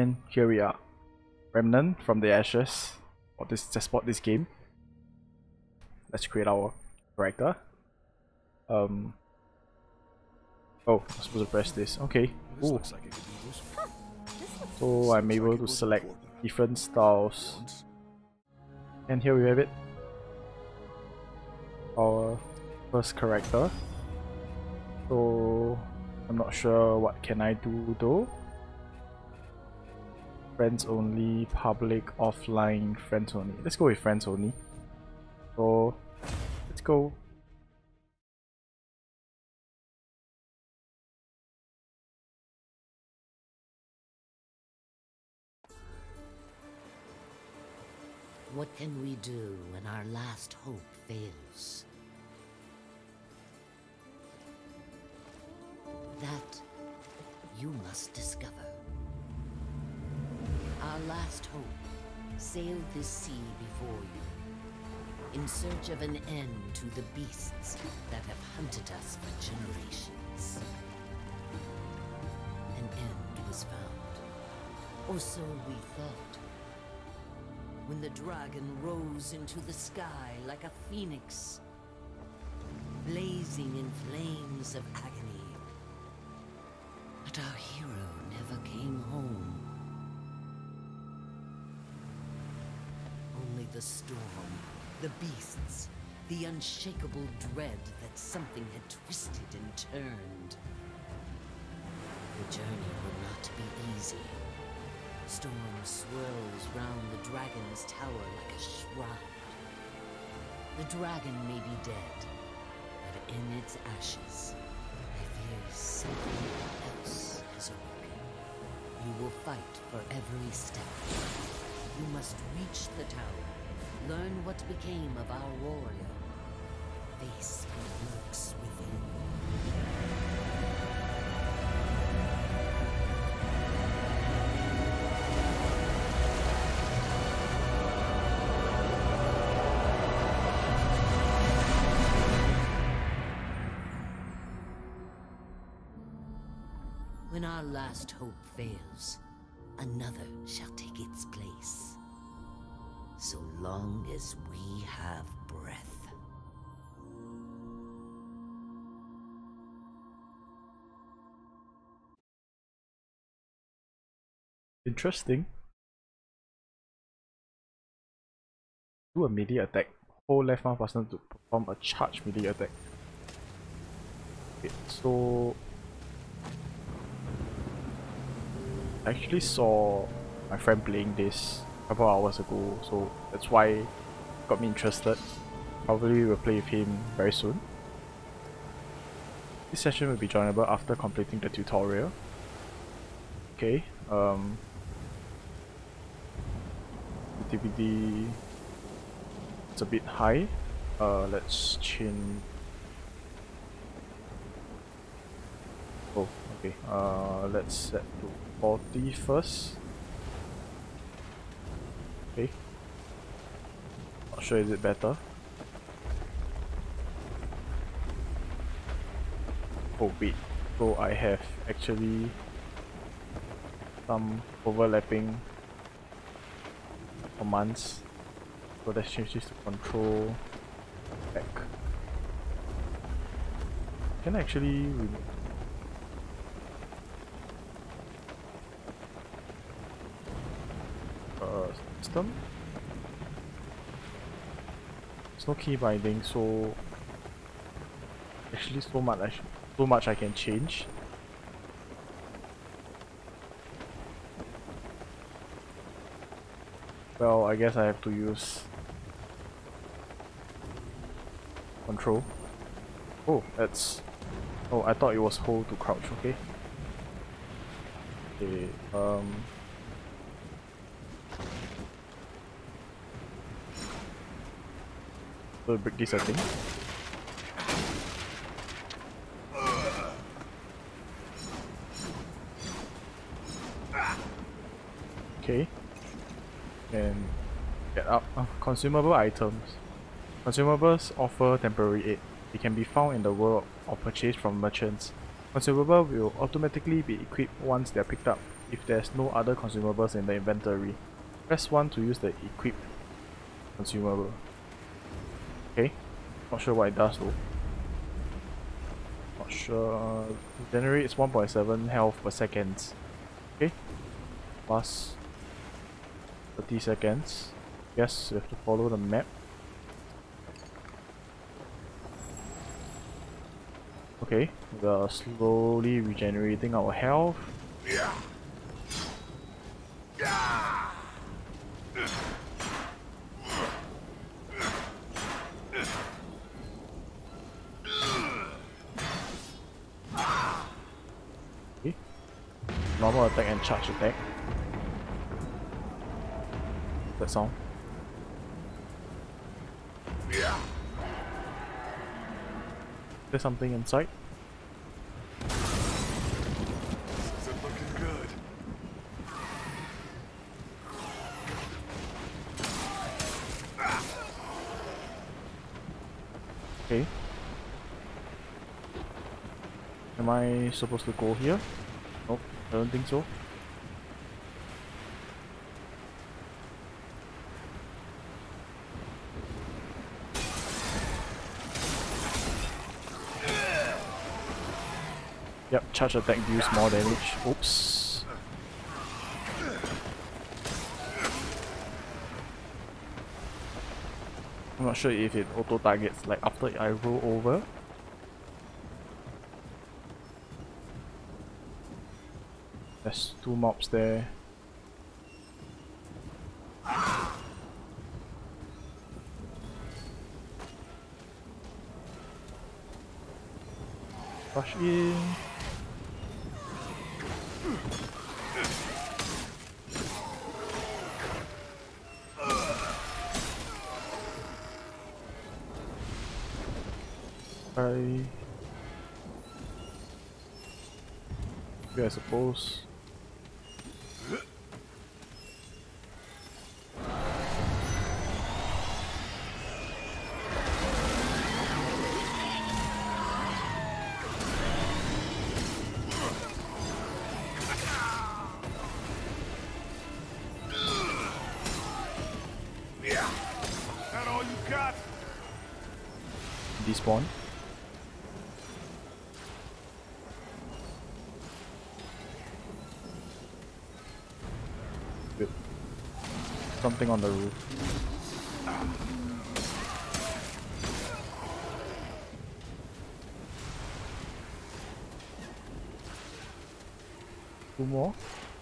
And here we are. Remnant from the ashes. Or this just bought this game. Let's create our character. Oh, I'm supposed to press this. Okay. Ooh. So I'm able to select different styles. And here we have it. Our first character. So I'm not sure what can I do though. Friends only, public, offline, friends only. Let's go with friends only. So let's go. What can we do when our last hope fails? That you must discover. Our last hope sailed this sea before you, in search of an end to the beasts that have hunted us for generations. An end was found, or so we thought. When the dragon rose into the sky like a phoenix, blazing in flames of agony. But our hero never came home. Only the storm, the beasts, the unshakable dread that something had twisted and turned. The journey will not be easy. Storm swirls round the dragon's tower like a shroud. The dragon may be dead, but in its ashes, I fear something else has awoken. You will fight for every step. You must reach the tower, learn what became of our warrior, face what lurks within. When our last hope fails, another shall take its place. So long as we have breath. Interesting. Do a melee attack. Hold left mouse button to perform a charge melee attack. Okay, so I actually saw my friend playing this a couple hours ago, so that's why it got me interested. Probably will play with him very soon. This session will be joinable after completing the tutorial. Okay, activity it's a bit high. Let's change. Oh, okay. Let's set to 40 first. Okay. Not sure is it better. Oh wait. So I have actually some overlapping commands. So let's change this to control back. Can I actually remove system? There's no key binding, so actually so much I can change. Well, I guess I have to use control. Oh, that's. Oh, I thought it was hold to crouch. Okay. Okay. We'll break this, I think. Okay. And get up. Consumable items. Consumables offer temporary aid. They can be found in the world or purchased from merchants. Consumable will automatically be equipped once they are picked up if there's no other consumables in the inventory. Press 1 to use the equip consumable. Okay, not sure what it does though. Not sure. Generates 1.7 health per second. Okay, plus 30 seconds. Yes, we have to follow the map. Okay, we are slowly regenerating our health. Okay. Normal attack and charge attack. That sound. There's something inside. This isn't looking good. Okay. Am I supposed to go here? Nope, I don't think so. Yep, charge attack deals more damage. Oops. I'm not sure if it auto targets like after I roll over. There's 2 mobs there. Rush in. I suppose. That all you got? Despawn. Good. Something on the roof. Two more.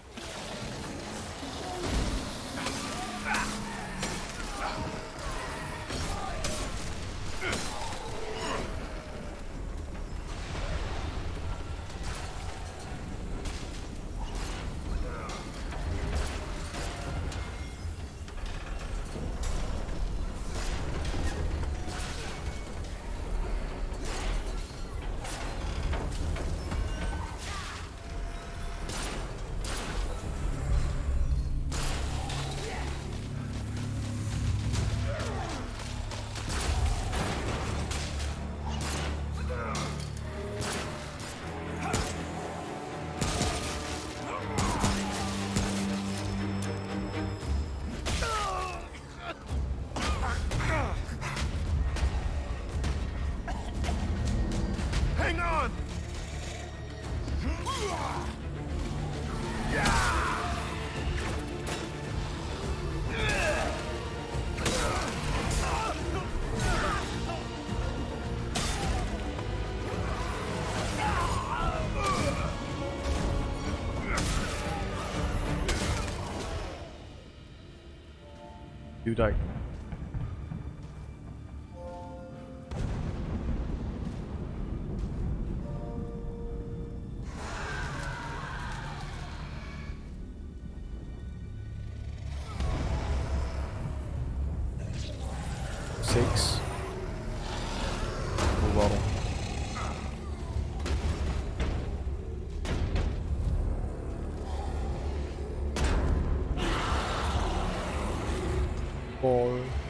Hang on! You died. Six. Oh wow. Four.